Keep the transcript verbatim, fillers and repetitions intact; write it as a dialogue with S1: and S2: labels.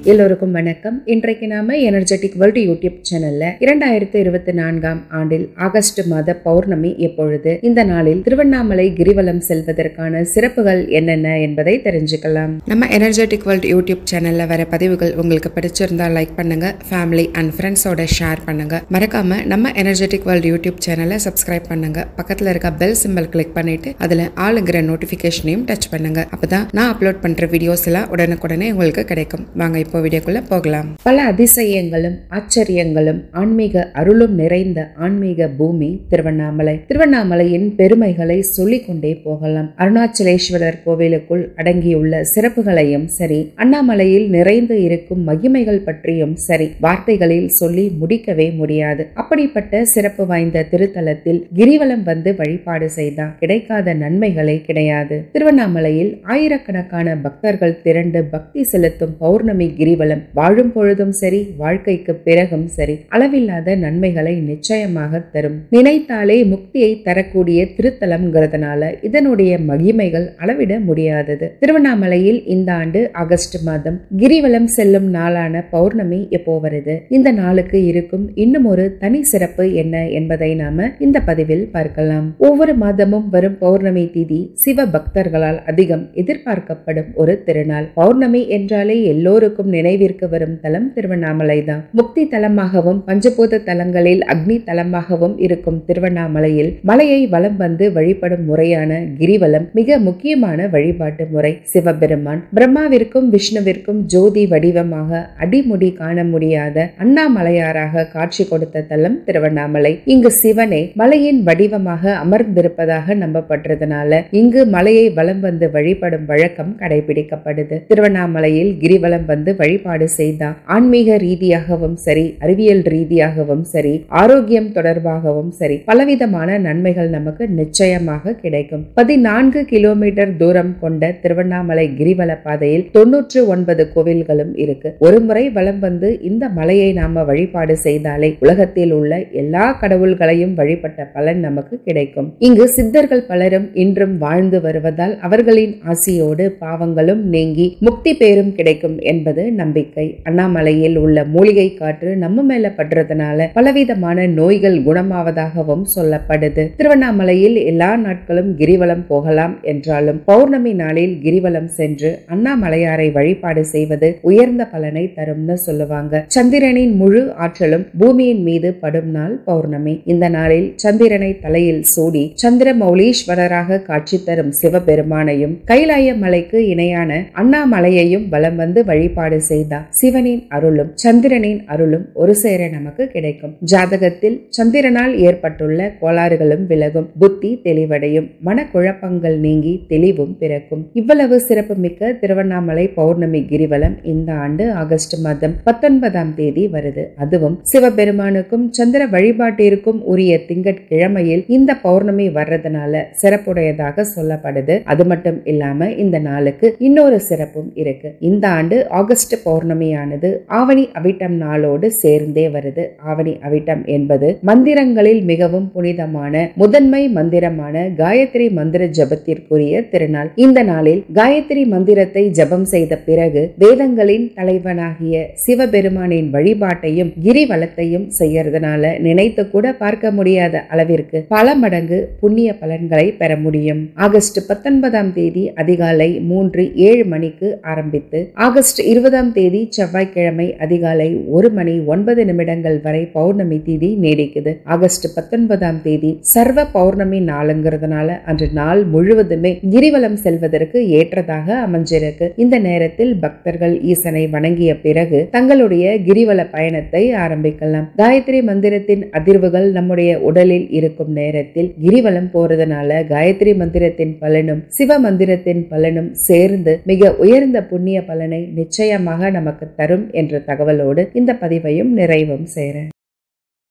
S1: எல்லோருக்கும் வணக்கம். இன்றைக்கு நாம எனர்ஜெட்டிக் வேர்ல்ட் யூடியூப் சேனல்ல இரண்டாயிரத்தி இருபத்தி நான்காம் ஆண்டில் ஆகஸ்ட் மாத பௌர்ணமி எப்பொழுது, இந்த நாளில் திருவண்ணாமலை கிரிவலம் செல்வதற்கான சிறப்புகள் என்னென்ன என்பதை தெரிஞ்சுக்கலாம். நம்ம எனர்ஜெட்டிக் வேர்ல்ட் யூடியூப் சேனல்ல வர பதிவுகள் உங்களுக்கு பிடிச்சிருந்தா லைக் பண்ணுங்க, ஃபேமிலி அண்ட் ஃப்ரெண்ட்ஸோட ஷேர் பண்ணுங்க. மறக்காம நம்ம எனர்ஜெட்டிக் வேர்ல்ட் யூடியூப் சேனலை சப்ஸ்கிரைப் பண்ணுங்க. பக்கத்துல இருக்க பெல் சிம்பல் கிளிக் பண்ணிட்டு அதுல ஆளுங்கிற நோட்டிபிகேஷனையும் டச் பண்ணுங்க. அப்பதான் நான் அப்லோட் பண்ற வீடியோஸ் எல்லாம் உடனுக்குடனே உங்களுக்கு கிடைக்கும். வாங்க இப்போ வீடியோக்குள்ள போகலாம். பல அதிசயங்களும் ஆச்சரியங்களும் ஆன்மீக அருளும் நிறைந்த ஆன்மீக பூமி திருவண்ணாமலை. திருவண்ணாமலையின் பெருமைகளை சொல்லிக் கொண்டே போகலாம். அருணாச்சலேஸ்வரர் கோவிலுக்குள் அடங்கியுள்ள சிறப்புகளையும் சரி, அண்ணாமலையில் நிறைந்து இருக்கும் மகிமைகள் பற்றியும் சரி, வார்த்தைகளில் சொல்லி முடிக்கவே முடியாது. அப்படிப்பட்ட சிறப்பு வாய்ந்த திருத்தலத்தில் கிரிவலம் வந்து வழிபாடு செய்தால் கிடைக்காத நன்மைகளே கிடையாது. திருவண்ணாமலையில் ஆயிரக்கணக்கான பக்தர்கள் திரண்டு பக்தி செலுத்தும் பௌர்ணமி கிரிவலம் வாழும் பொழுதும் சரி, வாழ்க்கைக்கு பிறகும் சரி, அளவில்லாத நன்மைகளை நிச்சயமாக தரும். நினைத்தாலே முக்தியை தரக்கூடிய திருத்தலம்ங்கிறதுனால இதனுடைய மகிமைகள் அளவிட முடியாதது. திருவண்ணாமலையில் இந்த ஆண்டு ஆகஸ்ட் மாதம் கிரிவலம் செல்லும் நாளான பௌர்ணமி எப்போ வருது, இந்த நாளுக்கு இருக்கும் இன்னும் ஒரு தனி சிறப்பு என்ன என்பதை நாம இந்த பதிவில் பார்க்கலாம். ஒவ்வொரு மாதமும் வரும் பௌர்ணமி திதி சிவ பக்தர்களால் அதிகம் எதிர்பார்க்கப்படும் ஒரு திருநாள். பௌர்ணமி என்றாலே எல்லோருக்கும் நினைவிற்கு வரும் தலம் திருவண்ணாமலை தான். முக்தி தலமாகவும் பஞ்சபூத தலங்களில் அக்னி தலமாகவும் இருக்கும் திருவண்ணாமலையில் மலையை வலம் வந்து வழிபடும் முறையான கிரிவலம் மிக முக்கியமான வழிபாட்டு முறை. சிவபெருமான் பிரம்மாவிற்கும் விஷ்ணுவிற்கும் ஜோதி வடிவமாக அடிமுடி காண முடியாத அண்ணாமலையாராக காட்சி கொடுத்த தலம் திருவண்ணாமலை. இங்கு சிவனே மலையின் வடிவமாக அமர்ந்திருப்பதாக நம்பப்படுறதுனால இங்கு மலையை வலம் வந்து வழிபடும் வழக்கம் கடைபிடிக்கப்படுது. திருவண்ணாமலையில் கிரிவலம் வந்து வழிபாடு செய்தால் ஆன்மீக ரீதியாகவும் சரி, அறிவியல் ரீதியாகவும் சரி, ஆரோக்கியம் தொடர்பாகவும் சரி, பலவிதமான நன்மைகள் நமக்கு நிச்சயமாக கிடைக்கும். பதினான்கு கிலோமீட்டர் தூரம் கொண்ட திருவண்ணாமலை கிரிவல பாதையில் தொன்னூற்று ஒன்பது கோவில்களும் இருக்கு. ஒரு முறை வலம் வந்து இந்த மலையை நாம வழிபாடு செய்தாலே உலகத்தில் உள்ள எல்லா கடவுள்களையும் வழிபட்ட பலன் நமக்கு கிடைக்கும். இங்கு சித்தர்கள் பலரும் இன்றும் வாழ்ந்து வருவதால் அவர்களின் ஆசியோடு பாவங்களும் நீங்கி முக்தி பேரும் கிடைக்கும் என்பது நம்பிக்கை. அண்ணாமலையில் உள்ள மூலிகை காற்று நம்ம மேல படுறதுனால பலவிதமான நோய்கள் குணமாவதாகவும் சொல்லப்படுது. திருவண்ணாமலையில் எல்லா நாட்களும் கிரிவலம் போகலாம் என்றாலும் பௌர்ணமி நாளில் கிரிவலம் சென்று அண்ணாமலையாரை வழிபாடு செய்வது உயர்ந்த பலனை தரும்னு சொல்லுவாங்க. சந்திரனின் முழு ஆற்றலும் பூமியின் மீது படும் நாள் பௌர்ணமி. இந்த நாளில் சந்திரனை தலையில் சூடி சந்திர மௌலீஸ்வரராக காட்சி தரும் சிவபெருமானையும் கைலாய மலைக்கு இணையான அண்ணாமலையையும் வலம் வந்து வழிபாடு செய்தார் சிவனின் அருளும் சந்திரனின் அருளும் ஒரு சேர நமக்கு கிடைக்கும். ஜாதகத்தில் சந்திரனால் ஏற்பட்டுள்ள கோளாறுகளும் விலகும், புத்தி தெளிவடையும், மனக்குழப்பங்கள் நீங்கி தெளிவும் பிறக்கும். இவ்வளவு சிறப்பு மிக்க திருவண்ணாமலை பௌர்ணமி கிரிவலம் இந்த ஆண்டு ஆகஸ்ட் மாதம் பத்தொன்பதாம் தேதி வருது. அதுவும் சிவபெருமானுக்கும் சந்திர வழிபாட்டிற்கும் உரிய திங்கட்கிழமையில் இந்த பௌர்ணமி வர்றதுனால சிறப்புடையதாக சொல்லப்படுது. அது மட்டும் இல்லாம இந்த நாளுக்கு இன்னொரு சிறப்பும் இருக்கு. இந்த ஆண்டு ஆகஸ்ட் பௌர்ணமியானது ஆவணி அவிட்டம் நாளோடு சேர்ந்தே வருது. ஆவணி அவிட்டம் என்பது மந்திரங்களில் மிகவும் புனிதமான முதன்மை மந்திரமான காயத்ரி மந்திர ஜபத்திற்குரிய திருநாள். இந்த நாளில் காயத்ரி மந்திரத்தை ஜபம் செய்த பிறகு வேதங்களின் தலைவனாகிய சிவபெருமானின் வழிபாட்டையும் கிரிவலத்தையும் செய்யறதுனால நினைத்து கூட பார்க்க முடியாத அளவிற்கு பல மடங்கு புண்ணிய பலன்களை பெற முடியும். ஆகஸ்ட் பத்தொன்பதாம் தேதி அதிகாலை மூன்று ஏழு மணிக்கு ஆரம்பித்து ஆகஸ்ட் இருபதாம் தேதி செவ்வாய்க்கிழமை அதிகாலை ஒரு மணி ஒன்பது நிமிடங்கள் வரை பௌர்ணமி தேதி நீடிக்குது. ஆகஸ்ட் பத்தொன்பதாம் தேதி சர்வ பௌர்ணமி நாளுங்கிறதுனால அன்று நாள் முழுவதுமே கிரிவலம் செல்வதற்கு ஏற்றதாக அமைஞ்சிருக்கு. இந்த நேரத்தில் பக்தர்கள் ஈசனை வணங்கிய பிறகு தங்களுடைய கிரிவல பயணத்தை ஆரம்பிக்கலாம். காயத்ரி மந்திரத்தின் அதிர்வுகள் நம்முடைய உடலில் இருக்கும் நேரத்தில் கிரிவலம் போறதுனால காயத்ரி மந்திரத்தின் பலனும் சிவ மந்திரத்தின் பலனும் சேர்ந்து மிக உயர்ந்த புண்ணிய பலனை நிச்சயமாக நமக்கு தரும் என்ற தகவலோடு இந்த பதிவையும் நிறைவும் செய்றேன்.